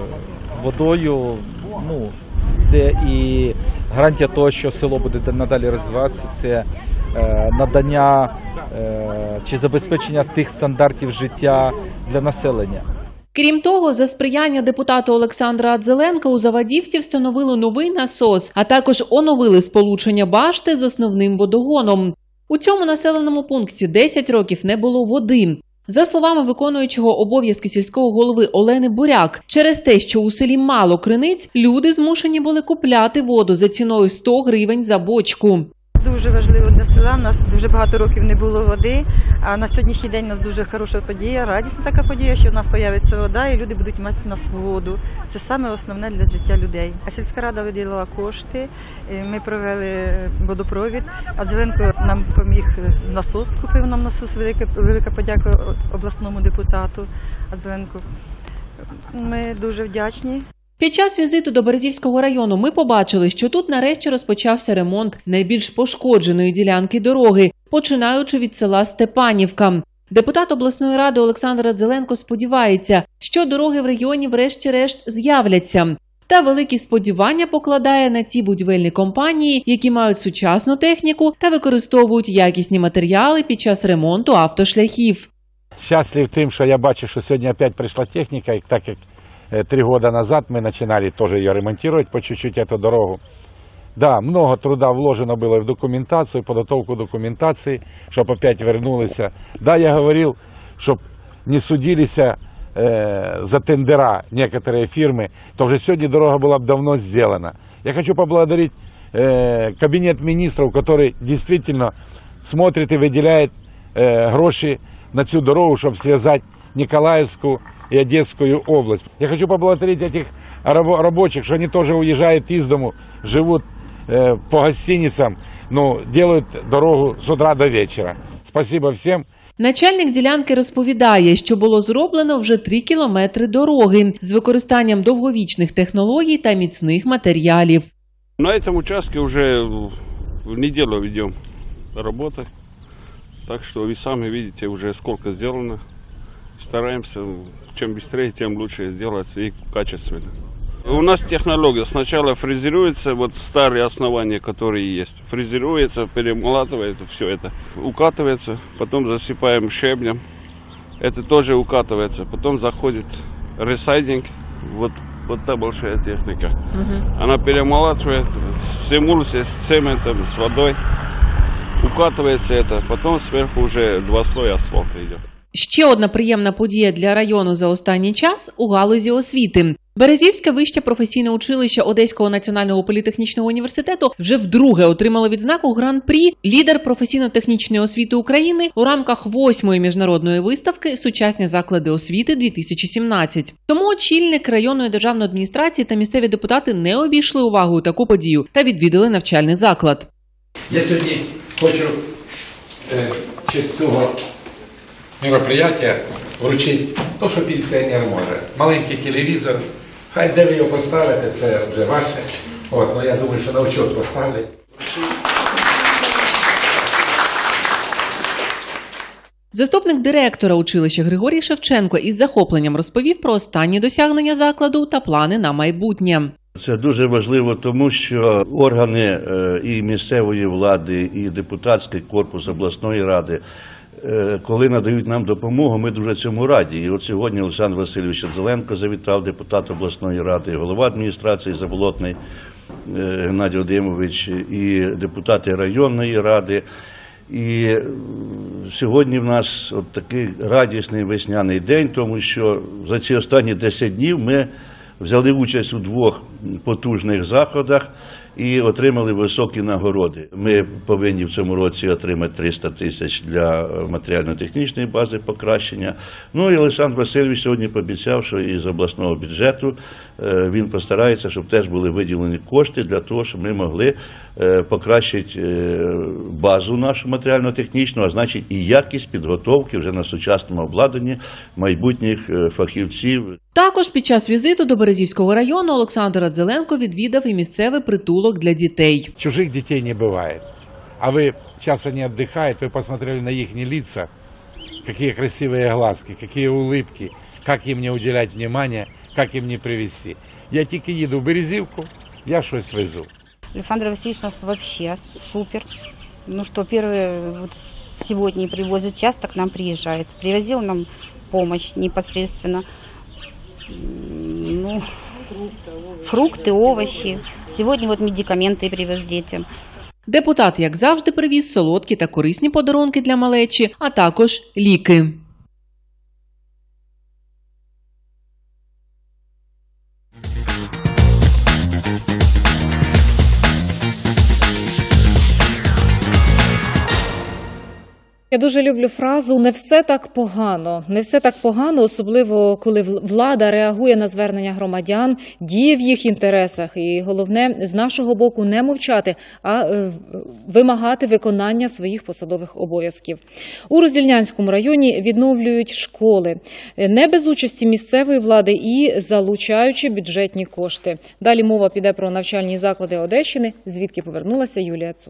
водою, це і гарантія того, що село буде надалі розвиватися, це надання чи забезпечення тих стандартів життя для населення. Крім того, за сприяння депутата Олександра Адзеленка у Завадівці встановили новий насос, а також оновили сполучення башти з основним водогоном. У цьому населеному пункті 10 років не було води. За словами виконуючого обов'язки сільського голови Олени Буряк, через те, що у селі мало криниць, люди змушені були купляти воду за ціною 100 гривень за бочку. Дуже важливо для села, у нас дуже багато років не було води, а на сьогоднішній день у нас дуже хороша подія, радісна така подія, що у нас з'явиться вода і люди будуть мати в нас воду. Це саме основне для життя людей. А сільська рада виділила кошти, ми провели водопровід, а Зеленко нам поміг з насос, купив нам насос, велика подяка обласному депутату Адзеленку. Ми дуже вдячні. Під час візиту до Березівського району ми побачили, що тут нарешті розпочався ремонт найбільш пошкодженої ділянки дороги, починаючи від села Степанівка. Депутат обласної ради Олександр Адзеленко сподівається, що дороги в регіоні врешті-решт з'являться. Та великі сподівання покладає на ті будівельні компанії, які мають сучасну техніку та використовують якісні матеріали під час ремонту автошляхів. Щаслив тим, що я бачу, що сьогодні опять прийшла техніка, і так як 3 года назад мы начинали тоже ее ремонтировать по чуть-чуть, эту дорогу. Да, много труда вложено было в документацию, подготовку документации, чтобы опять вернулись. Да, я говорил, чтобы не судились за тендера некоторые фирмы, то уже сегодня дорога была бы давно сделана. Я хочу поблагодарить кабинет министров, который действительно смотрит и выделяет гроши на цю дорогу, чтобы связать Николаевскую и Одесскую область. Я хочу поблагодарить этих рабочих, что они тоже уезжают из дому, живут по гостиницам, но делают дорогу с утра до вечера. Спасибо всем. Начальник ділянки розповідає, що було зроблено вже 3 кілометри дороги з використанням довговічних технологій та міцних матеріалів. На цьому участку вже в неділю ведемо роботу, так що ви самі бачите, вже скільки зроблено. Стараемся, чем быстрее, тем лучше сделать и качественно. У нас технология. Сначала фрезеруется, вот старые основания, которые есть. Фрезеруется, перемалатывается, все это. Укатывается, потом засыпаем щебнем. Это тоже укатывается. Потом заходит ресайдинг. Вот та большая техника. Она перемалатывает с эмульсией, с цементом, с водой. Укатывается это. Потом сверху уже 2 слоя асфальта идет. Ще одна приємна подія для району за останній час у галузі освіти. Березівське вище професійне училище Одеського національного політехнічного університету вже вдруге отримало відзнаку Гран-прі «Лідер професійно-технічної освіти України» у рамках 8-ї міжнародної виставки «Сучасні заклади освіти-2017». Тому очільник районної державної адміністрації та місцеві депутати не обійшли увагою таку подію та відвідали навчальний заклад. Я сьогодні хочу в честь цього мероприятия вручить то, що пенсіонер може. Маленький телевізор, хай де ви його поставите, це вже ваше. Но я думаю, що на учет поставлять. Заступник директора училища Григорій Шевченко із захопленням розповів про останні досягнення закладу та плани на майбутнє. Це дуже важливо, тому що органи і місцевої влади, і депутатський корпус обласної ради, коли надають нам допомогу, ми дуже цьому раді. І от сьогодні Олександр Васильович Адзеленко завітав, депутат обласної ради, голова адміністрації Заболотний Геннадій Вадимович, і депутати районної ради. І сьогодні в нас от такий радісний весняний день, тому що за ці останні 10 днів ми взяли участь у 2 потужних заходах і отримали високі нагороди. Ми повинні в цьому році отримати 300 тисяч для матеріально-технічної бази покращення. Ну і Олександр Васильович сьогодні пообіцяв, що із обласного бюджету він постарається, щоб теж були виділені кошти для того, щоб ми могли покращити базу нашу матеріально-технічну, а значить і якість підготовки вже на сучасному обладнанні майбутніх фахівців. Також під час візиту до Березівського району Олександр Радзеленко відвідав і місцевий притулок для дітей. Чужих дітей не буває. А ви, зараз вони відпочивають, ви посмотрели на їхні лица, які красиві глазки, які улыбки, як їм не уделяти внимание, як їм не привезти. Я тільки їду в Березівку, я щось везу. Александр Васильевич у нас вообще супер. Ну что, первый вот сегодня привозит, часто к нам приезжает. Привозил нам помощь непосредственно. Ну, фрукты, овощи. Сегодня вот медикаменты привез детям. Депутат, як завжди, привіз солодкі та корисні подарунки для малечі, а також ліки. Я дуже люблю фразу «не все так погано». Не все так погано, особливо коли влада реагує на звернення громадян, діє в їх інтересах. І головне, з нашого боку не мовчати, а вимагати виконання своїх посадових обов'язків. У Роздільнянському районі відновлюють школи. Не без участі місцевої влади і залучаючи бюджетні кошти. Далі мова піде про навчальні заклади Одещини, звідки повернулася Юлія Цух.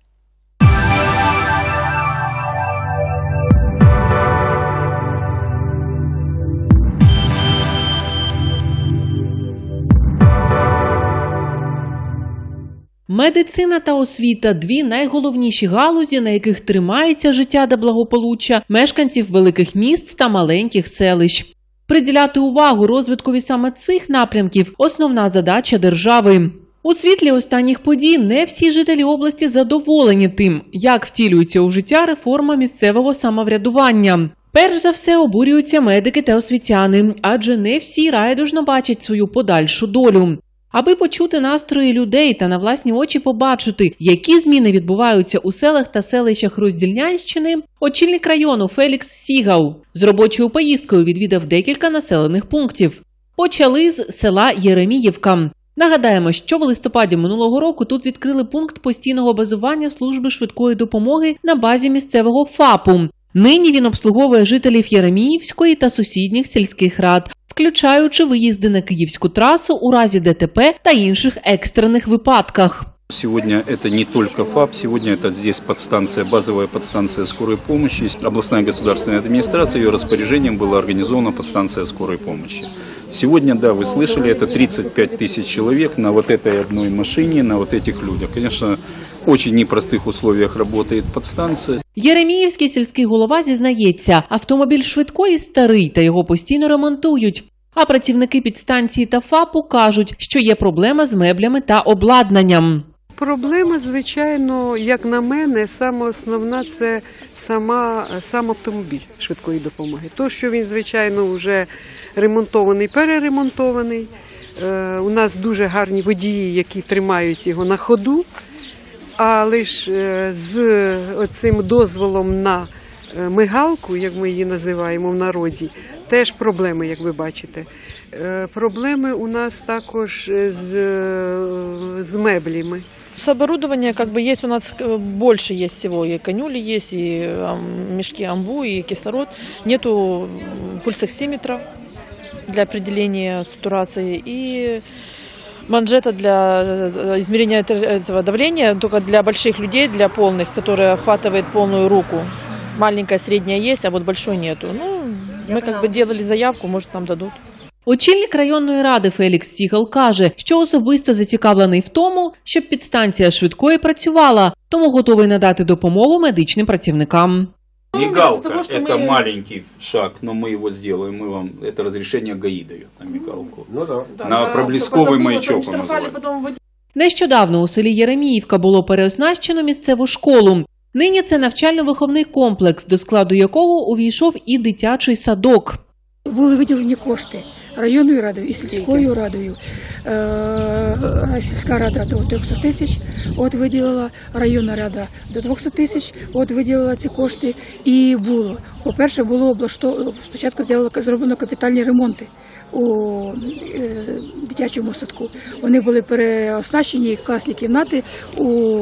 Медицина та освіта – 2 найголовніші галузі, на яких тримається життя та благополуччя мешканців великих міст та маленьких селищ. Приділяти увагу розвиткові саме цих напрямків – основна задача держави. У світлі останніх подій не всі жителі області задоволені тим, як втілюється у життя реформа місцевого самоврядування. Перш за все обурюються медики та освітяни, адже не всі райдужно бачать свою подальшу долю. Аби почути настрої людей та на власні очі побачити, які зміни відбуваються у селах та селищах Роздільнянщини, очільник району Фелікс Сігау з робочою поїздкою відвідав декілька населених пунктів. Почали з села Єреміївка. Нагадаємо, що в листопаді минулого року тут відкрили пункт постійного базування служби швидкої допомоги на базі місцевого ФАПу. Нині він обслуговує жителів Єреміївської та сусідніх сільських рад, включаючи виїзди на Київську трасу у разі ДТП та інших екстрених випадках. Сегодня это не только ФАП, сегодня это здесь подстанция, базовая подстанция скорой помощи. Областная государственная администрация, ее распоряжением была организована подстанция скорой помощи. Сегодня, да, вы слышали, это 35 тысяч человек на вот этой одной машине, на вот этих людях. Конечно, в очень непростых условиях работает подстанция. Єреміївський сільський голова зізнається, автомобіль швидкої старий та його постійно ремонтують. А працівники підстанції та ФАПу кажуть, що є проблема з меблями та обладнанням. Проблема, звичайно, як на мене, саме основна – це сам автомобіль швидкої допомоги. То, що він, звичайно, вже ремонтований, переремонтований. У нас дуже гарні водії, які тримають його на ходу, але ж з цим дозволом на мигалку, як ми її називаємо в народі, теж проблеми, як ви бачите. Проблеми у нас також з меблями. С оборудованием есть у нас больше есть всего. И конюли есть, и мешки амбу, и кислород. Нету пульсоксиметра для определения сатурации и манжета для измерения этого давления, только для больших людей, для полных, которые охватывает полную руку. Маленькая, средняя есть, а вот большой нету. Мы делали заявку, может нам дадут. Очільник районної ради Фелікс Сігал каже, що особисто зацікавлений в тому, щоб підстанція швидкої працювала, тому готовий надати допомогу медичним працівникам. Мигалка – это маленький шаг, но мы его сделаем, мы вам это разрешение ГАИ дает на мигалку. На проблесковый маячок он называется. Нещодавно у селі Єреміївка було переоснащено місцеву школу. Нині це навчально-виховний комплекс, до складу якого увійшов і дитячий садок. Були виділені кошти районною радою і сільською радою. Сільська рада до 300 тисяч, виділила, районна рада до 200 тисяч, виділила ці кошти. І було, по-перше, спочатку зроблено капітальні ремонти у дитячому садку. Вони були переоснащені, класні кімнати у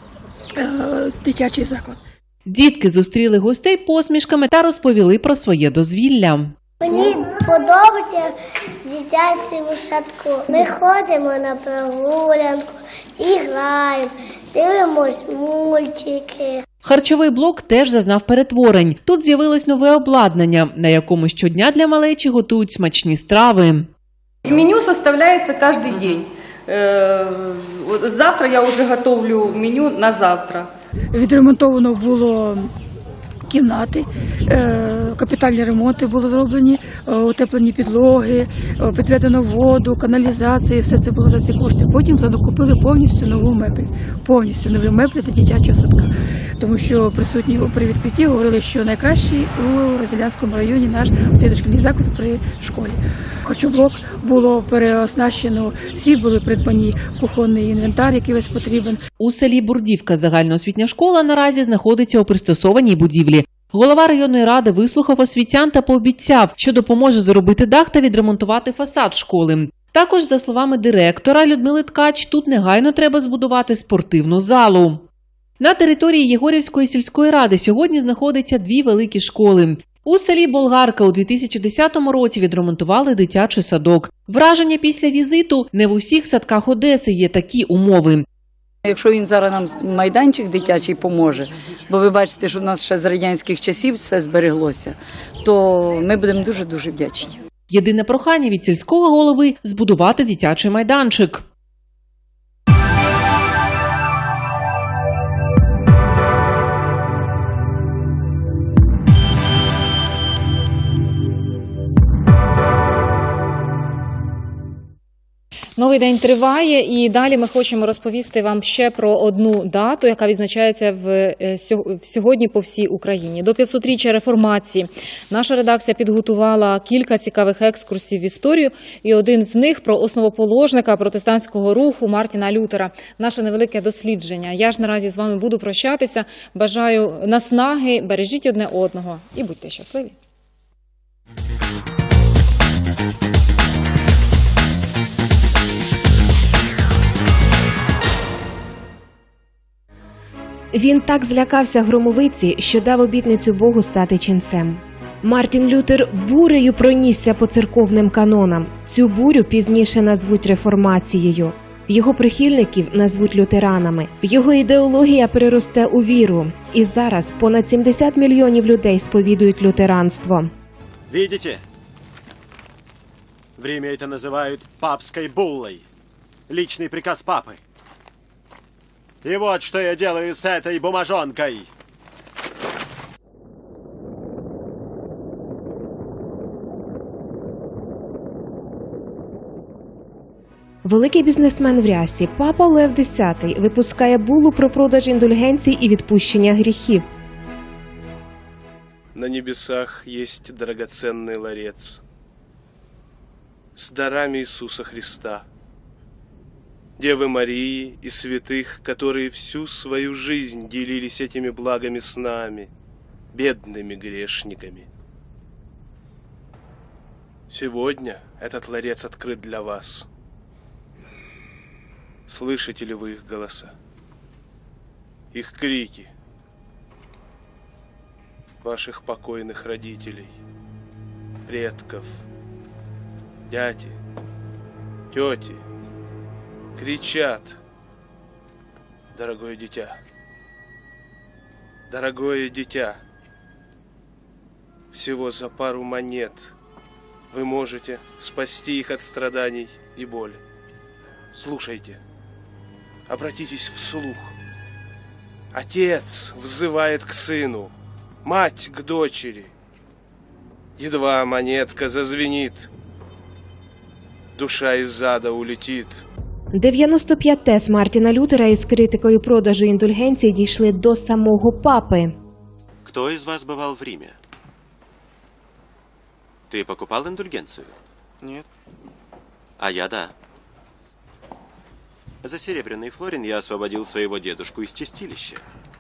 дитячий заклад. Дітки зустріли гостей посмішками та розповіли про своє дозвілля. Мені подобається в дитячому садку. Ми ходимо на прогулянку і граємо, дивимось мультики. Харчовий блок теж зазнав перетворень. Тут з'явилось нове обладнання, на якому щодня для малечі готують смачні страви. Меню составляется каждый день. Завтра я уже готовлю меню на завтра. Відремонтовано було кімнати, капітальні ремонти були зроблені, утеплені підлоги, підведено воду, каналізація, все це було за ці кошти. Потім закупили повністю нову мебель, повністю нові меблі для дитячого садка. Тому що присутні при відкритті говорили, що найкращий у Розділянському районі наш цей дошкільний заклад при школі. Харчоблок було переоснащено, всі були придбані кухонний інвентар, який весь потрібен. У селі Бурдівка загальноосвітня школа наразі знаходиться у пристосованій будівлі. Голова районної ради вислухав освітян та пообіцяв, що допоможе зробити дах та відремонтувати фасад школи. Також, за словами директора Людмили Ткач, тут негайно треба збудувати спортивну залу. На території Єгорівської сільської ради сьогодні знаходиться дві великі школи. У селі Болгарка у 2010 році відремонтували дитячий садок. Враження після візиту – не в усіх садках Одеси є такі умови. Якщо він зараз нам майданчик дитячий поможе, бо ви бачите, що в нас ще з радянських часів все збереглося, то ми будемо дуже-дуже вдячні. Єдине прохання від сільського голови – збудувати дитячий майданчик. Новий день триває, і далі ми хочемо розповісти вам ще про одну дату, яка відзначається сьогодні по всій Україні. До 500-річчя реформації наша редакція підготувала кілька цікавих екскурсів в історію, і один з них про основоположника протестантського руху Мартіна Лютера. Наше невелике дослідження. Я ж наразі з вами буду прощатися. Бажаю наснаги, бережіть одне одного і будьте щасливі. Він так злякався громовиці, що дав обітницю Богу стати ченцем. Мартін Лютер бурею пронісся по церковним канонам. Цю бурю пізніше назвуть реформацією. Його прихильників назвуть лютеранами. Його ідеологія переросте у віру. І зараз понад 70 мільйонів людей сповідують лютеранство. Видите? Время это называют папской буллой. Личный приказ папы. И вот что я делаю с этой бумажонкой. Великий бізнесмен в рясі, папа Лев X, випускає булу про продаж індульгенцій і відпущення гріхів. На небесах есть драгоценный ларец с дарами Иисуса Христа, Девы Марии и святых, которые всю свою жизнь делились этими благами с нами, бедными грешниками. Сегодня этот ларец открыт для вас. Слышите ли вы их голоса, их крики, ваших покойных родителей, предков, дяди, тети? Кричат: дорогое дитя, всего за пару монет вы можете спасти их от страданий и боли. Слушайте, обратитесь вслух. Отец взывает к сыну, мать к дочери. Едва монетка зазвенит, душа из ада улетит. 95 тез Мартіна Лютера із критикою продажу індульгенцій дійшли до самого папи. Кто из вас бывал в Риме? Ты покупал индульгенцию? Нет. А я да. За серебряный флорин я освободил своего дедушку из чистилища.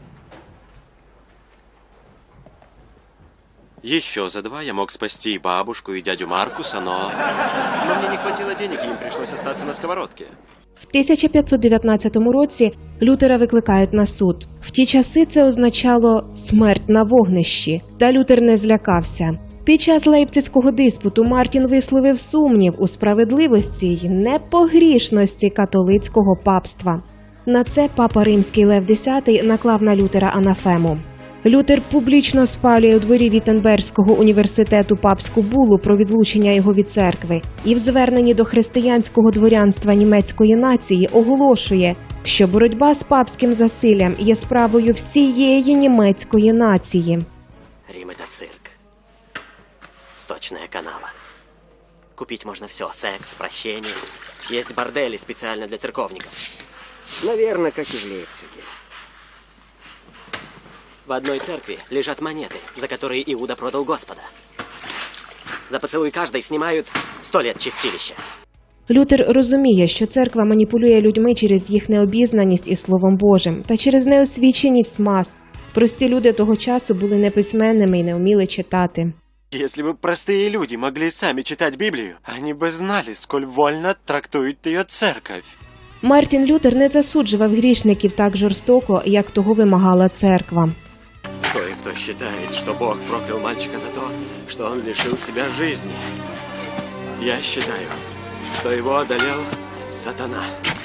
Еще за 2 я мог спасти и бабушку, и дядю Маркуса, но мне не хватило денег, и им пришлось остаться на сковородке. В 1519 році Лютера викликають на суд. В ті часи це означало смерть на вогнищі, та Лютер не злякався. Під час Лейпцизького диспуту Мартін висловив сумнів у справедливості й непогрішності католицького папства. На це папа Римський Лев X наклав на Лютера анафему. Лютер публічно спалює у дворі Віттенберзького університету папську булу про відлучення його від церкви і в зверненні до християнського дворянства німецької нації оголошує, що боротьба з папським засиллям є справою всієї німецької нації. Рим – это цирк. Сточная канава. Купить можно все – секс, прощение. Есть бордели специально для церковников. Наверное, как и в Лейпциге. В одной церкви лежат монеты, за которые Иуда продал Господа. За поцелуй каждой снимают 100 лет чистилища. Лютер розуміє, що церква маніпулює людьми через їх необізнаність із Словом Божим та через неосвіченість мас. Прості люди того часу були неписьменними і не вміли читати. Если бы простые люди могли сами читать Библию, они бы знали, сколь вольно трактует ее церковь. Мартін Лютер не засуджував грішників так жорстоко, як того вимагала церква. Кое-кто считает, что Бог проклял мальчика за то, что он лишил себя жизни. Я считаю, что его одолел сатана.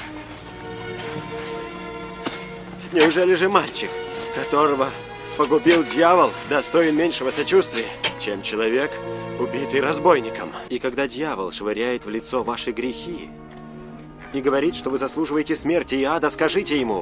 Неужели же мальчик, которого погубил дьявол, достоин меньшего сочувствия, чем человек, убитый разбойником? И когда дьявол швыряет в лицо ваши грехи и говорит, что вы заслуживаете смерти и ада, скажите ему: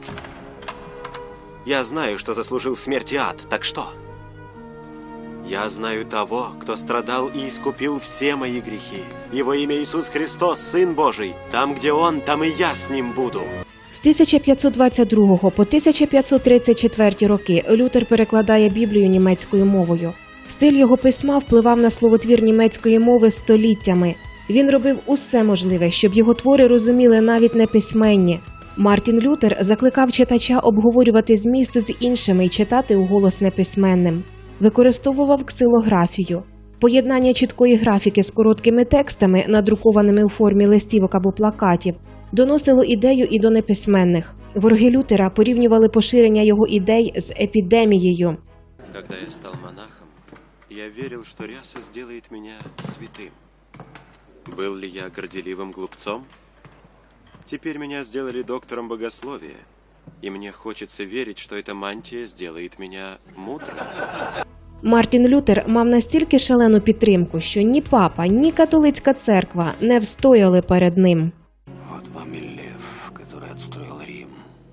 я знаю, что заслужил смерть и ад, так что? Я знаю того, кто страдал и искупил все мои грехи. Его имя Иисус Христос, Сын Божий. Там, где Он, там и я с Ним буду. З 1522 по 1534 роки Лютер перекладає Біблію німецькою мовою. Стиль його письма впливав на словотвір німецької мови століттями. Він робив усе можливе, щоб його твори розуміли навіть неписьменні. Мартін Лютер закликав читача обговорювати зміст з іншими і читати уголос неписьменним. Використовував ксилографію. Поєднання чіткої графіки з короткими текстами, надрукованими у формі листівок або плакатів, доносило ідею і до неписьменних. Вороги Лютера порівнювали поширення його ідей з епідемією. Когда я стал монахом, я верил, что ряса сделает меня святым. Был ли я горделивым глупцом? Теперь меня сделали доктором богословия, и мне хочется верить, что эта мантия сделает меня мудрым. Мартін Лютер мав настільки шалену підтримку, що ні папа, ні католицька церква не встояли перед ним. Вот вам и лев, который отстроил Рим.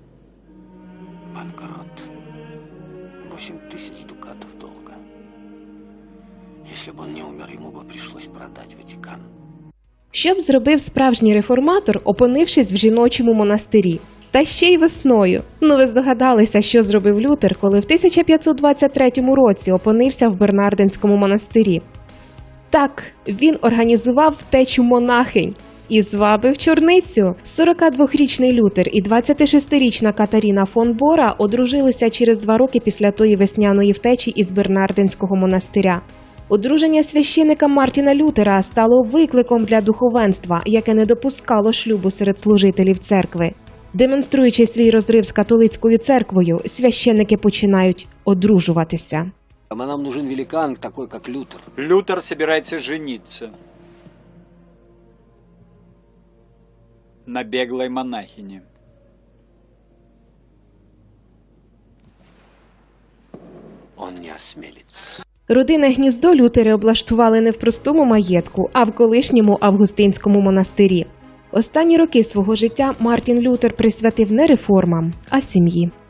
Банкрот. 8000 дукатов долга. Если бы он не умер, ему бы пришлось продать Ватикан. Що б зробив справжній реформатор, опинившись в жіночому монастирі? Та ще й весною. Ну ви здогадалися, що зробив Лютер, коли в 1523 році опинився в Бернардинському монастирі. Так, він організував втечу монахинь і звабив чорницю. 42-річний Лютер і 26-річна Катаріна фон Бора одружилися через 2 роки після тої весняної втечі із Бернардинського монастиря. Одруження священика Мартіна Лютера стало викликом для духовенства, яке не допускало шлюбу серед служителів церкви. Демонструючи свій розрив з католицькою церквою, священники починають одружуватися. А нам нужен великан, такой как Лютер. Лютер собирается жениться на беглой монахине. Он не осмелится. Родинне гніздо Лютери облаштували не в простому маєтку, а в колишньому Августинському монастирі. Останні роки свого життя Мартін Лютер присвятив не реформам, а сім'ї.